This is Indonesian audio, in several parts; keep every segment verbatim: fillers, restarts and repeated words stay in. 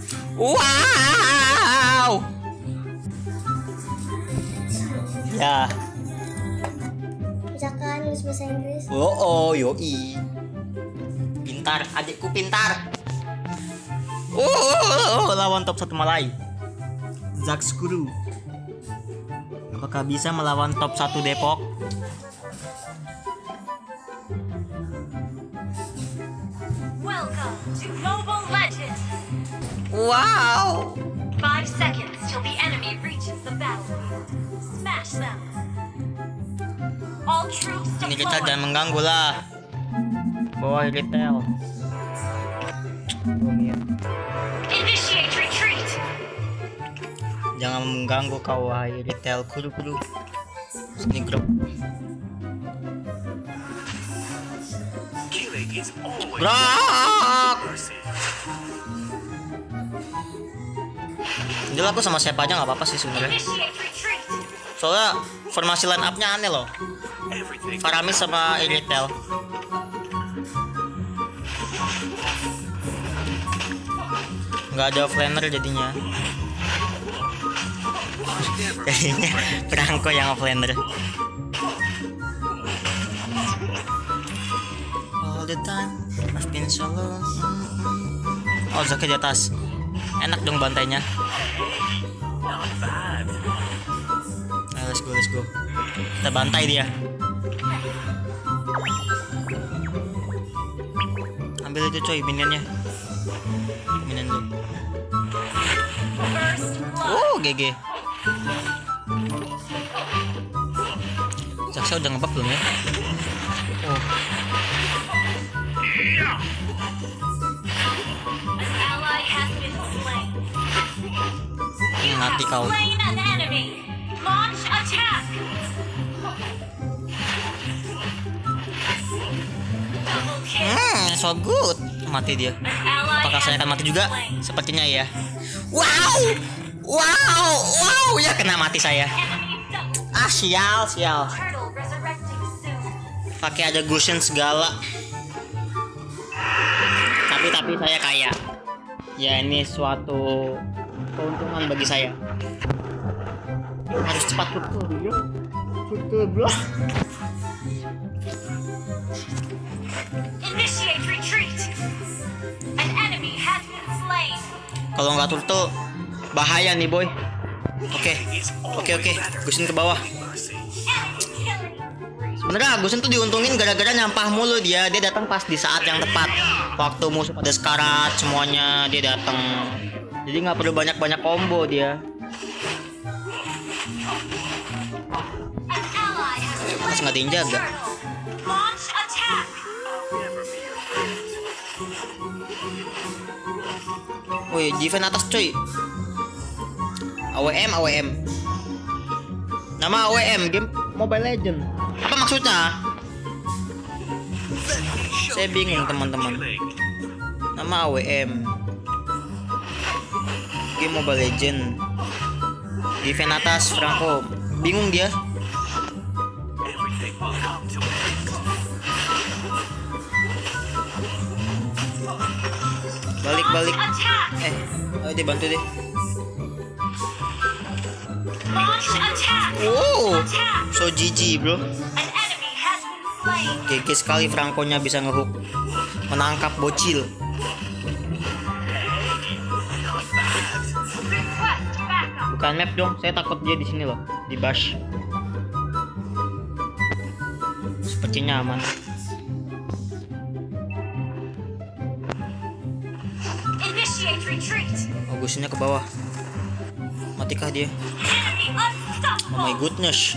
Wow. Ya. Bisa kan nulis bahasa Inggris? Oh, oh, yoi. Pintar, adikku pintar. Oh, lawan top satu Malai. Zakskuru. Apakah bisa melawan top satu Depok? Welcome to Mobile Legends. Wow. Five seconds till the enemy reaches the battlefield. Smash them. All troops Ini kita deployed. jangan mengganggu lah. Boy retail. Initiate retreat. Jangan mengganggu kau wahai retail kudu-kudu. Sini grup. Killing is always Gerak. mercy. Jadi aku sama siapa aja nggak apa-apa sih sebenarnya. Initiate retreat. Soalnya formasi line up-nya aneh loh. Everything Faramis sama retail. Nggak ada offlaner jadinya. Jadinya Franco yang offlaner. All the time I've been so alone. Oh, Zaki di atas. Enak dong bantainya. not bad. Ayo, let's go, let's go. Kita bantai dia. Ambil itu coy, minionnya. Minion dulu. First blood. Oh, G G. Zaksa udah ngebak belum ya? Oh, An ally has been slain. You have mati kau. slain an enemy. Launch attack. Double kill. Hmm, so good. Mati dia. An ally Apakah saya has akan mati been juga? slain. Sepertinya ya. Wow, wow, wow, ya kena mati saya. Enemy double. Ah, sial, sial. Turtle resurrecting soon. Pakai ada Gushin segala. Tapi tapi saya kaya. Ya ini suatu keuntungan bagi saya. Harus cepat betul dulu. Betul bro. Initiate retreat. An enemy has been slain. Kalau nggak turtle bahaya nih boy. Oke, Is oke oke. always better Gushin ke bawah. than mercy. Enemy killing. Sebenarnya Gushin tuh diuntungin gara-gara nyampah mulu dia. Dia datang pas di saat yang tepat. Waktu musuh pada sekarat semuanya dia datang. Jadi nggak perlu banyak-banyak combo dia. An ally has Pas slain nggak ada yang jaga. turtle. Launch attack. Never be afraid. Woi, Jiven atas cuy. A W M, A W M. Nama A W M, game Mobile Legend. Apa maksudnya? Saya bingung teman-teman. Killing. Nama A W M. Game Mobile Legend. Jiven atas Franco. Bingung dia. Everything will come to an end. Balik-balik. Launch attack. Eh, ayo deh bantu deh. Launch attack. Wow, Attack. so G G bro. An enemy has been slain. G G sekali Franco-nya bisa ngehook. Menangkap bocil. Request backup. Bukan map dong, saya takut dia di sini loh, di bash. Sepertinya aman. Initiate retreat. Oh, Gushinnya ke bawah. Matikah dia? Enemy Oh my unstoppable. goodness.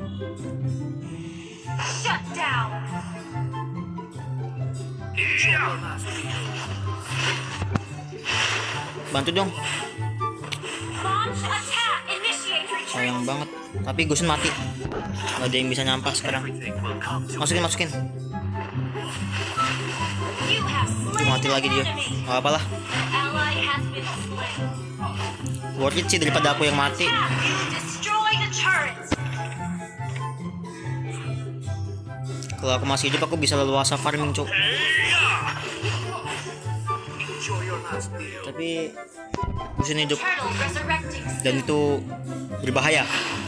Shut down. Bantu dong. Launch attack. Initiate retreat. Sayang banget. Tapi Gushin mati. Gak ada yang bisa nyampah sekarang. Everything will come to Masukin, masukin. You have slain Mati lagi an dia. enemy. Gak apalah. Ally has been slain. Worth it sih daripada aku yang mati. Attack. Destroy the turret. Kalau aku masih hidup aku bisa leluasa farming cuk. enjoy your last meal. Tapi Gusin hidup Turtle resurrecting. dan itu berbahaya.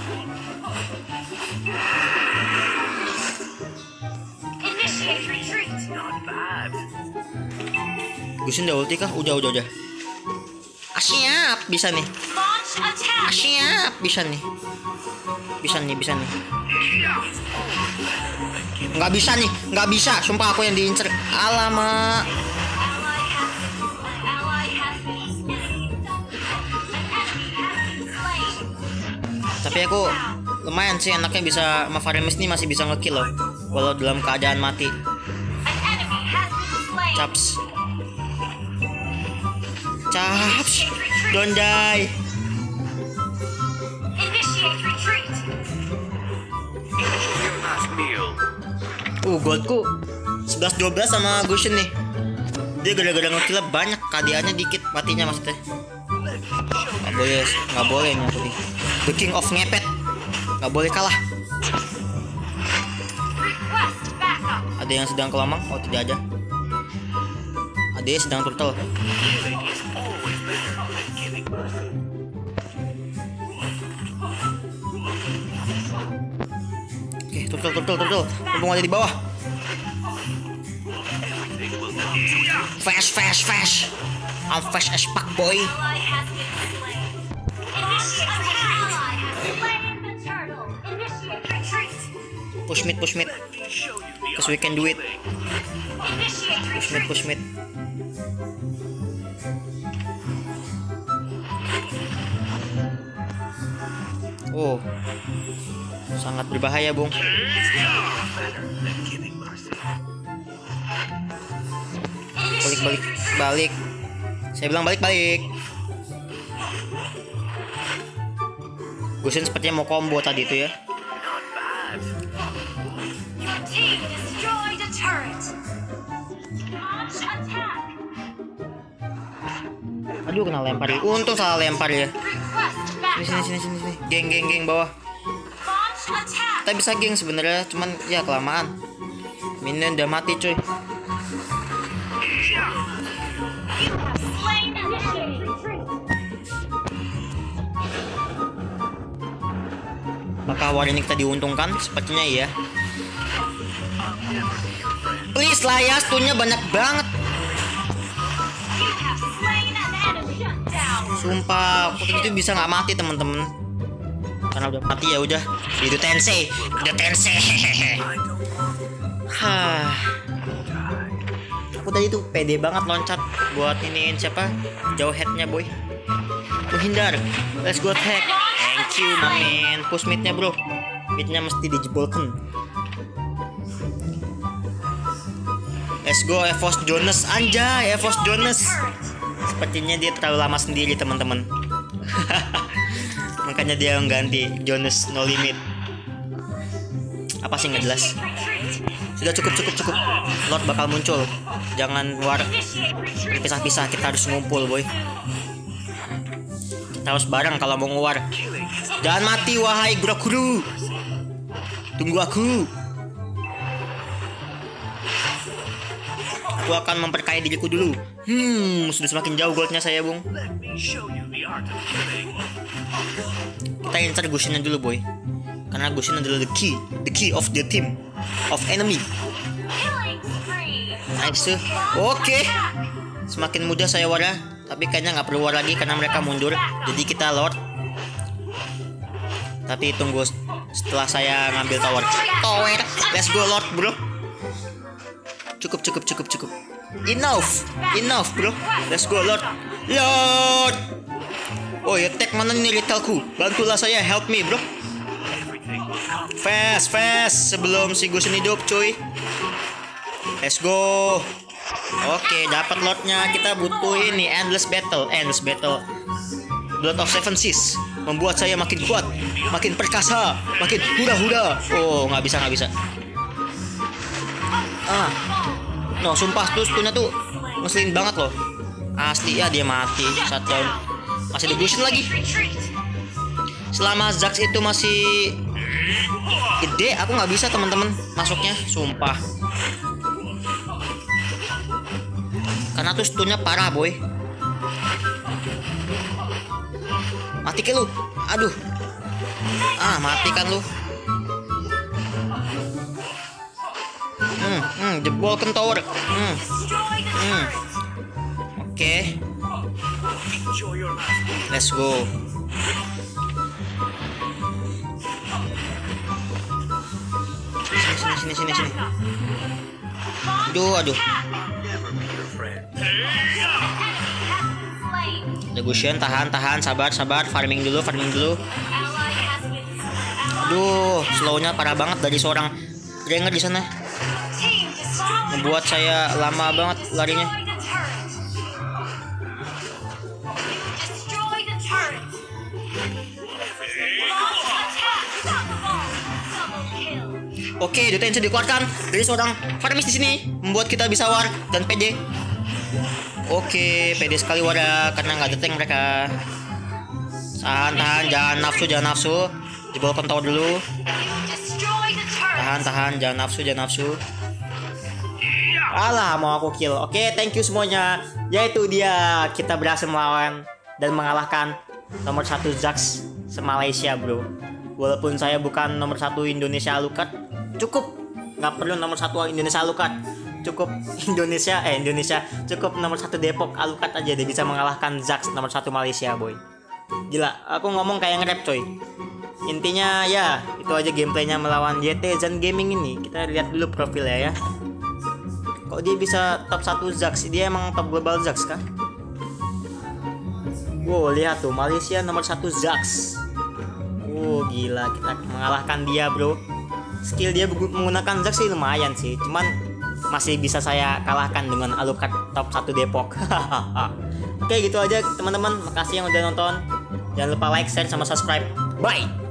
Initiate retreat. Not bad. Gusin udah ulti kah? Udah, udah, udah. Ah, siap, bisa nih. Launch Ah, attack. siap, bisa nih. Bisa nih, bisa nih. Nggak bisa nih, nggak bisa. Sumpah aku yang diincer. Alamak. Ally has an ally has been slain. An enemy has been slain. Tapi aku lumayan sih anaknya bisa sama Faramis nih masih bisa ngekill loh. Walau dalam keadaan mati. An enemy has been slain. Caps. Caps. Don't die. Initiate retreat. Enjoy your last meal. Uh, goldku sebelas dua belas sama Gusion nih. Dia gara-gara ngekill banyak, K D A-nya dikit, matinya maksudnya. Gak boleh, gak boleh nih aku nih. The King of Ngepet. Gak boleh kalah. Request backup. Ada yang sedang kelamang? Oh, tidak ada. Ada yang sedang turtle. Killing is always better than killing. Oke, turtle, turtle, turtle. Mumpung ada di bawah. Everything will come to you. Fast, fast, fast. I'm fast as fuck, boy. Ally has been slain. Initiate retreat. Ally has slain the turtle. Initiate retreat. Push mid, push mid. Let me show you the Cause we can do it. Initiate Push mid, retreat. push mid. Oh, sangat berbahaya, Bung. better than giving mercy. Balik, balik, balik. Saya bilang balik, balik. Gusin sepertinya mau combo tadi itu ya. Not bad. Your team destroyed a turret. Launch attack. Aduh, kena lempar ya. Untung salah lempar ya. Request Sini, sini, backup. sini, sini, sini. Geng, geng, geng bawah. Launch attack. Kita bisa geng sebenarnya, cuman ya kelamaan. Minion udah mati, cuy. You have slain an enemy. Retreat. Apakah war ini kita diuntungkan? Sepertinya iya. Please lah ya, stunnya banyak banget. You have slain an enemy. Shut down. Sumpah, aku itu bisa nggak mati teman-teman. Karena udah mati ya udah. Itu Tensei, udah Tensei. Hah. Aku tadi tuh pede banget loncat buat iniin siapa? Jauh headnya boy. Aku hindar. Let's go attack. Thank you, my man. Push midnya bro. Midnya mesti dijebolkan. Let's go Evos Jonas, anjay Evos Jonas. Sepertinya dia terlalu lama sendiri teman-teman. Makanya dia mengganti Jonas No Limit. Apa sih nggak jelas? Sudah cukup cukup cukup. Lord bakal muncul. Jangan war Initiate retreat. pisah-pisah. Kita harus ngumpul boy. Kita harus bareng kalau mau nguar. Jangan mati wahai Grokuru. Tunggu aku. Aku akan memperkaya diriku dulu. Hmm, sudah semakin jauh goldnya saya, Bung. Let me show you the art of killing. Kita incer Gusinnya dulu, boy. Karena Gusin adalah the key, the key of the team, of enemy. Killing spree. Nice. Oke. Semakin mudah saya war, tapi kayaknya nggak perlu war lagi karena mereka mundur. Jadi kita Lord. Tapi tunggu setelah saya ngambil tower. Tower. Let's go Lord, bro. Cukup, cukup, cukup, cukup. Enough, enough, bro. Let's go, Lord. Lord. Oh ya, tag mana nih retailku? Bantulah saya, help me, bro. Everything will come. Fast, fast. Sebelum si Gusin hidup, cuy. Let's go. Oke, dapat Lordnya. Kita butuh ini endless battle, endless battle. Blood of Seven Seas membuat saya makin kuat, makin perkasa, makin hura-hura. Oh, nggak bisa, nggak bisa. Ah, no, sumpah tuh stunnya tuh ngeselin banget loh. Asli ya dia mati, shutdown. Masih ada Gusin lagi. Retreat. Selama Zax itu masih gede, aku nggak bisa teman-teman masuknya, sumpah. Karena tuh stunnya parah boy. Mati ke lu. Aduh. Ah, mati kan lu. Hmm, hmm, jebolkan tower. Hmm, Destroy the hmm. turret. Oke, Enjoy your last. let's go. Sini, sini, sini, sini. Aduh, aduh. Never be your friend. Slain. Negotiation, tahan, tahan, sabar, sabar. Farming dulu, farming dulu. Ally has been slain. Aduh, slownya parah banget dari seorang Granger di sana. Team destroy. Membuat saya lama banget larinya. Destroy the turret. Destroy the turret. Launch attack. Stop the ball. Double kill. Oke, detensi dikeluarkan dari seorang farmis di sini, membuat kita bisa war dan P D. Oke, P D sekali war ya, karena nggak ada tank mereka. Tahan, tahan, jangan nafsu, jangan nafsu. Jebol kontol dulu. Destroy the turret. Tahan, tahan, jangan nafsu, jangan nafsu. Alah, mau aku kill. Oke, thank you semuanya. Yaitu dia, kita berhasil melawan dan mengalahkan nomor satu Zax se-Malaysia, bro. Walaupun saya bukan nomor satu Indonesia Alucard, cukup. Nggak perlu nomor satu Indonesia Alucard. Cukup Indonesia, eh Indonesia, cukup nomor satu Depok Alucard aja dia bisa mengalahkan Zax nomor satu Malaysia, boy. Gila, aku ngomong kayak nge-rap, coy. Intinya ya, itu aja gameplaynya melawan Y T Zen Gaming ini. Kita lihat dulu profilnya ya. Kok dia bisa top satu Zax? Dia emang top global Zax kah? Wow, lihat tuh, Malaysia nomor satu Zax. Wow, gila, kita mengalahkan dia, bro. Skill dia menggunakan Zax sih lumayan sih, cuman masih bisa saya kalahkan dengan Alucard top satu Depok. Oke, gitu aja teman-teman. Makasih yang udah nonton. Jangan lupa like, share, sama subscribe. Bye.